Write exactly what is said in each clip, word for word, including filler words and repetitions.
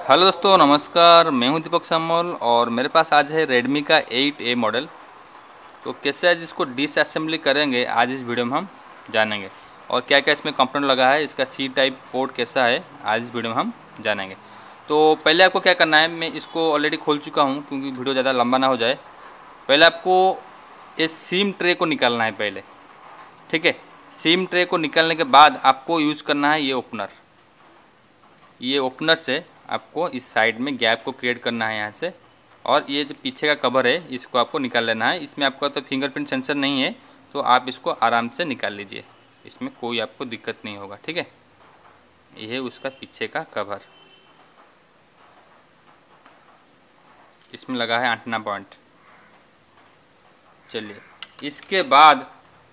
Hello दोस्तों, नमस्कार। मैं हूं दीपक सामोल और मेरे पास आज है रेडमी का एट ए मॉडल। तो कैसे आज इसको डिसअसेंबली करेंगे आज इस वीडियो में हम जानेंगे, और क्या क्या इसमें कंपोनेंट लगा है, इसका सी टाइप पोर्ट कैसा है, आज इस वीडियो में हम जानेंगे। तो पहले आपको क्या करना है, मैं इसको ऑलरेडी खोल चुका हूँ क्योंकि वीडियो ज़्यादा लंबा ना हो जाए। पहले आपको इस सिम ट्रे को निकालना है पहले, ठीक है। सिम ट्रे को निकालने के बाद आपको यूज़ करना है ये ओपनर। ये ओपनर से आपको इस साइड में गैप को क्रिएट करना है यहाँ से, और ये जो पीछे का कवर है इसको आपको निकाल लेना है। इसमें आपका तो फिंगरप्रिंट सेंसर नहीं है, तो आप इसको आराम से निकाल लीजिए, इसमें कोई आपको दिक्कत नहीं होगा, ठीक है। ये है उसका पीछे का कवर, इसमें लगा है एंटीना पॉइंट। चलिए, इसके बाद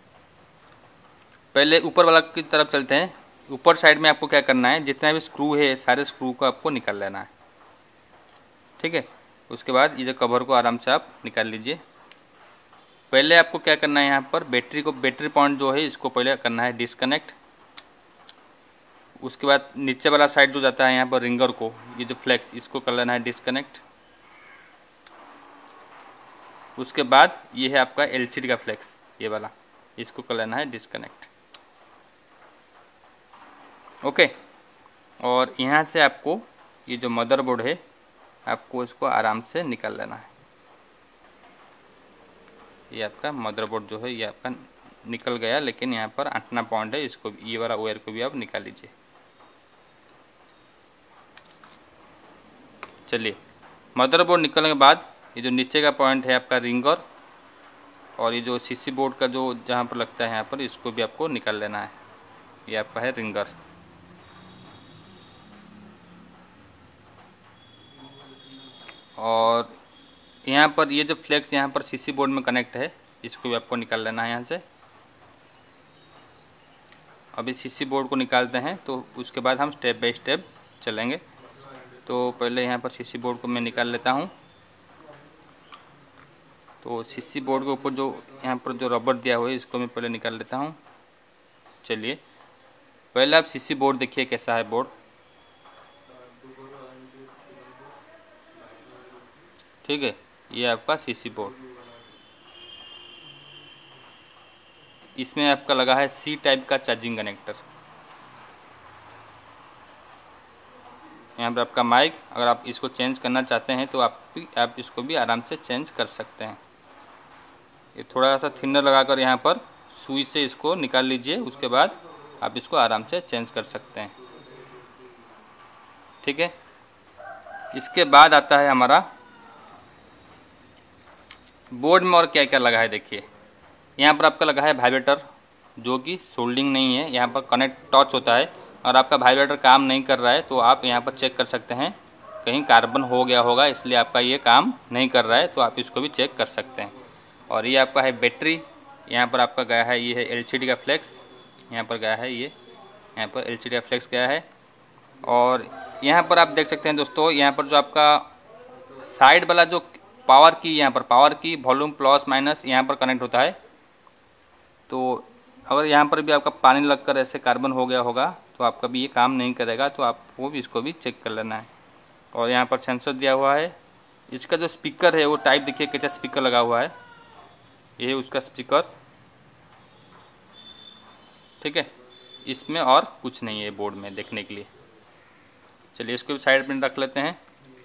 पहले ऊपर वाला की तरफ चलते हैं। ऊपर साइड में आपको क्या करना है, जितना भी स्क्रू है सारे स्क्रू को आपको निकाल लेना है, ठीक है। उसके बाद ये जो कवर को आराम से आप निकाल लीजिए। पहले आपको क्या करना है, यहाँ पर बैटरी को बैटरी पॉइंट जो है इसको पहले करना है डिस्कनेक्ट। उसके बाद नीचे वाला साइड जो जाता है यहाँ पर रिंगर को, ये जो फ्लेक्स, इसको कर लेना है डिस्कनेक्ट। उसके बाद ये है आपका एलसीडी का फ्लेक्स, ये वाला, इसको कर लेना है डिस्कनेक्ट, ओके। और यहाँ से आपको ये जो मदरबोर्ड है आपको इसको आराम से निकाल लेना है। ये आपका मदरबोर्ड जो है ये आपका निकल गया, लेकिन यहाँ पर एंटीना पॉइंट है, इसको ये वाला वायर को भी आप निकाल लीजिए। चलिए, मदरबोर्ड निकलने के बाद ये जो नीचे का पॉइंट है आपका रिंगर, और ये जो सीसी बोर्ड का जो जहाँ पर लगता है यहाँ पर, इसको भी आपको निकाल लेना है। ये आपका है रिंगर। और यहाँ पर ये जो फ्लेक्स यहाँ पर सीसी बोर्ड में कनेक्ट है, इसको भी आपको निकाल लेना है यहाँ से। अभी सीसी बोर्ड को निकालते हैं, तो उसके बाद हम स्टेप बाय स्टेप चलेंगे। तो पहले यहाँ पर सीसी बोर्ड को मैं निकाल लेता हूँ। तो सीसी बोर्ड के ऊपर जो यहाँ पर जो रबर दिया हुआ है इसको मैं पहले निकाल लेता हूँ। चलिए, पहले आप सीसी बोर्ड देखिए कैसा है बोर्ड, ठीक है। ये आपका सीसी बोर्ड, इसमें आपका लगा है सी टाइप का चार्जिंग कनेक्टर। यहाँ पर आपका माइक, अगर आप इसको चेंज करना चाहते हैं तो आप भी आप इसको भी आराम से चेंज कर सकते हैं। ये थोड़ा सा थिनर लगाकर यहाँ पर सुई से इसको निकाल लीजिए, उसके बाद आप इसको आराम से चेंज कर सकते हैं, ठीक है। इसके बाद आता है हमारा बोर्ड में और क्या क्या लगा है। देखिए, यहाँ पर आपका लगा है वाइब्रेटर, जो कि सोल्डिंग नहीं है, यहाँ पर कनेक्ट टच होता है। और आपका वाइब्रेटर काम नहीं कर रहा है तो आप यहाँ पर चेक कर सकते हैं, कहीं कार्बन हो गया होगा इसलिए आपका ये काम नहीं कर रहा है, तो आप इसको भी चेक कर सकते हैं। और ये आपका है बैटरी, यहाँ पर आपका गया है ये है एलसीडी का फ्लेक्स, यहाँ पर गया है ये यहाँ पर एलसीडी का फ्लेक्स गया है। और यहाँ पर आप देख सकते हैं दोस्तों, यहाँ पर जो आपका साइड वाला जो पावर की, यहाँ पर पावर की वॉल्यूम प्लस माइनस यहाँ पर कनेक्ट होता है। तो अगर यहाँ पर भी आपका पानी लगकर ऐसे कार्बन हो गया होगा तो आपका भी ये काम नहीं करेगा, तो आपको भी इसको भी चेक कर लेना है। और यहाँ पर सेंसर दिया हुआ है। इसका जो स्पीकर है वो टाइप देखिए कैसा स्पीकर लगा हुआ है, ये है उसका स्पीकर, ठीक है। इसमें और कुछ नहीं है बोर्ड में देखने के लिए। चलिए, इसको भी साइड में रख लेते हैं।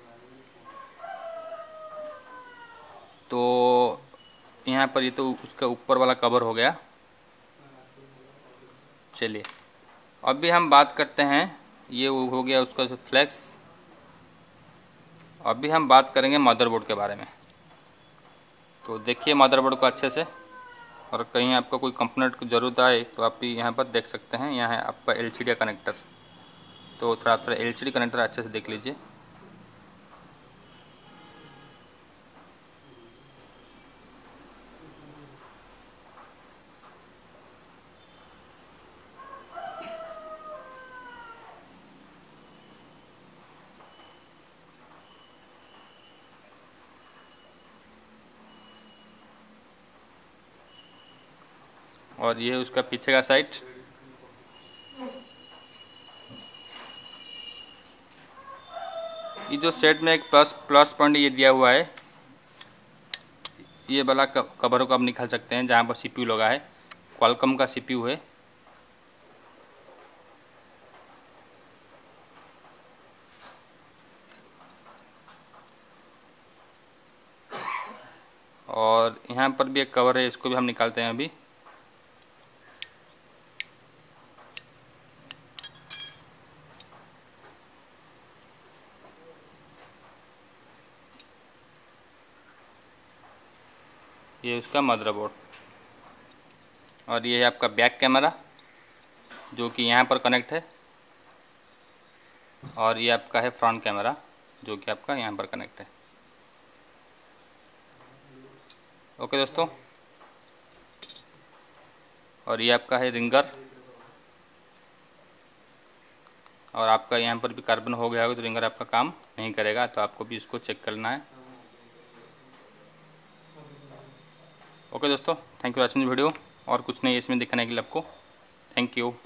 तो यहाँ पर ये तो उसका ऊपर वाला कवर हो गया। चलिए, अभी हम बात करते हैं, ये हो गया उसका फ्लेक्स। अभी हम बात करेंगे मदरबोर्ड के बारे में। तो देखिए मदरबोर्ड को अच्छे से, और कहीं आपको कोई कंपोनेंट की ज़रूरत आए तो आप भी यहाँ पर देख सकते हैं। यहाँ है आपका एलसीडी का कनेक्टर, तो थोड़ा थोड़ा एलसीडी कनेक्टर अच्छे से देख लीजिए। और ये है उसका पीछे का साइड। ये जो सेट में एक प्लस प्लस पॉइंट ये दिया हुआ है, ये वाला कवर को आप निकाल सकते हैं जहाँ पर सीपीयू लगा है। क्वालकॉम का सीपीयू है। और यहाँ पर भी एक कवर है, इसको भी हम निकालते हैं अभी। ये उसका मदरबोर्ड, और ये है आपका बैक कैमरा जो कि यहाँ पर कनेक्ट है, और ये आपका है फ्रंट कैमरा जो कि आपका यहाँ पर कनेक्ट है। ओके दोस्तों, और ये आपका है रिंगर, और आपका यहाँ पर भी कार्बन हो गया होगा तो रिंगर आपका काम नहीं करेगा, तो आपको भी इसको चेक करना है। ओके दोस्तों, थैंक यू वॉचिंग वीडियो। और कुछ नहीं इसमें दिखाने के लिए आपको। Thank you.